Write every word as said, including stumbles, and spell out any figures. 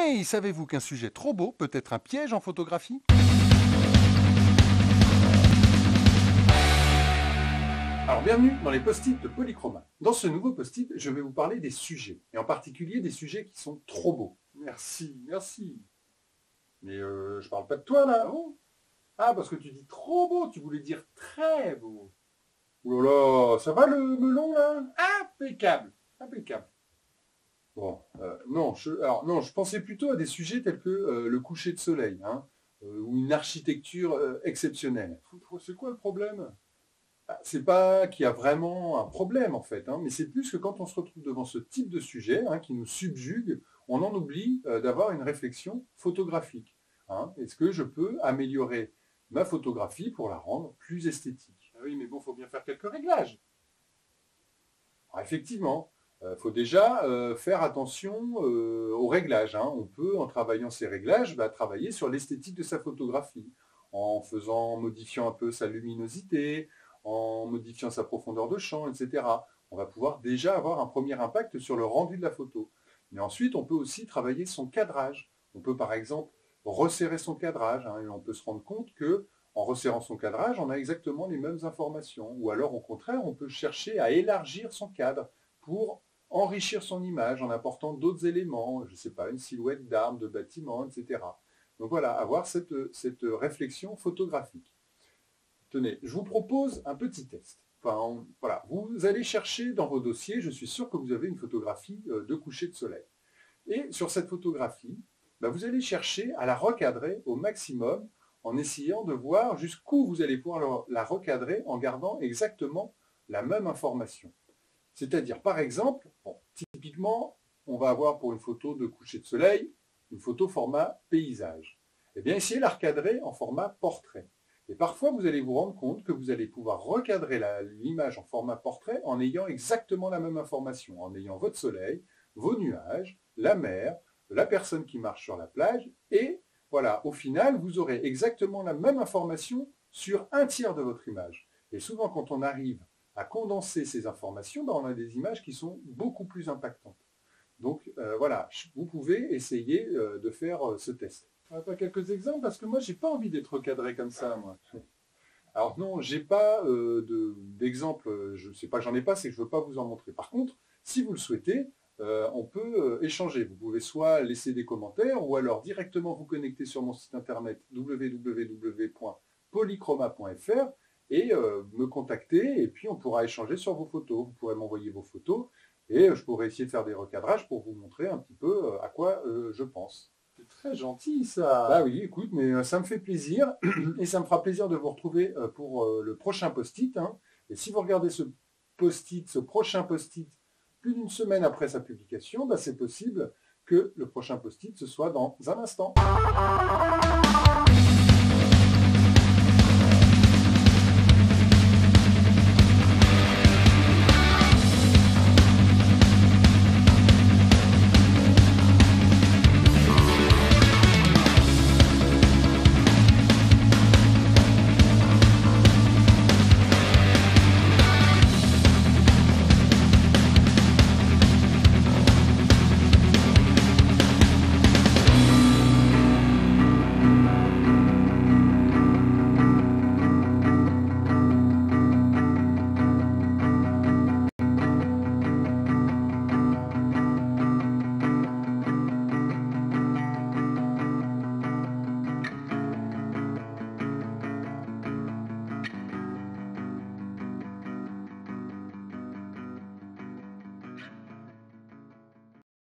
Hey, savez-vous qu'un sujet trop beau peut être un piège en photographie? Alors bienvenue dans les post-it de Polychroma. Dans ce nouveau post-it, je vais vous parler des sujets, et en particulier des sujets qui sont trop beaux. Merci, merci. Mais euh, je parle pas de toi là, non? Ah, parce que tu dis trop beau, tu voulais dire très beau. Oh là là, ça va le melon là? Impeccable, impeccable. Bon, euh, non, je, alors non, je pensais plutôt à des sujets tels que euh, le coucher de soleil, hein, euh, ou une architecture euh, exceptionnelle. C'est quoi le problème? Ah, c'est pas qu'il y a vraiment un problème en fait, hein, mais c'est plus que quand on se retrouve devant ce type de sujet hein, qui nous subjugue, on en oublie euh, d'avoir une réflexion photographique. Hein. Est-ce que je peux améliorer ma photographie pour la rendre plus esthétique? Ah oui, mais bon, il faut bien faire quelques réglages. Alors, effectivement, il euh, faut déjà euh, faire attention euh, aux réglages. Hein. On peut, en travaillant ces réglages, bah, travailler sur l'esthétique de sa photographie, en faisant, en modifiant un peu sa luminosité, en modifiant sa profondeur de champ, et cetera. On va pouvoir déjà avoir un premier impact sur le rendu de la photo. Mais ensuite, on peut aussi travailler son cadrage. On peut par exemple resserrer son cadrage, hein, et on peut se rendre compte que en resserrant son cadrage, on a exactement les mêmes informations. Ou alors, au contraire, on peut chercher à élargir son cadre pour enrichir son image en apportant d'autres éléments, je ne sais pas, une silhouette d'arbre, de bâtiment, et cetera. Donc voilà, avoir cette, cette réflexion photographique. Tenez, je vous propose un petit test. Enfin, on, voilà, vous allez chercher dans vos dossiers, je suis sûr que vous avez une photographie de coucher de soleil. Et sur cette photographie, bah, vous allez chercher à la recadrer au maximum en essayant de voir jusqu'où vous allez pouvoir la recadrer en gardant exactement la même information. C'est-à-dire, par exemple, bon, typiquement, on va avoir pour une photo de coucher de soleil, une photo format paysage. Eh bien, essayez de la recadrer en format portrait. Et parfois, vous allez vous rendre compte que vous allez pouvoir recadrer l'image en format portrait en ayant exactement la même information, en ayant votre soleil, vos nuages, la mer, la personne qui marche sur la plage, et voilà, au final, vous aurez exactement la même information sur un tiers de votre image. Et souvent, quand on arrive à condenser ces informations, ben on a des images qui sont beaucoup plus impactantes. Donc euh, voilà, vous pouvez essayer euh, de faire euh, ce test. On va pas quelques exemples parce que moi j'ai pas envie d'être recadré comme ça, moi. Alors non, j'ai pas euh, d'exemple, de, je sais pas que j'en ai pas, c'est que je veux pas vous en montrer. Par contre, si vous le souhaitez, euh, on peut euh, échanger. Vous pouvez soit laisser des commentaires ou alors directement vous connecter sur mon site internet w w w point polychroma point f r et euh, me contacter et puis on pourra échanger sur vos photos. Vous pourrez m'envoyer vos photos et euh, je pourrai essayer de faire des recadrages pour vous montrer un petit peu euh, à quoi euh, je pense. C'est très gentil ça. Bah oui, écoute, mais euh, ça me fait plaisir et ça me fera plaisir de vous retrouver euh, pour euh, le prochain post-it. Hein. Et si vous regardez ce post-it, ce prochain post-it, plus d'une semaine après sa publication, bah, c'est possible que le prochain post-it ce soit dans un instant.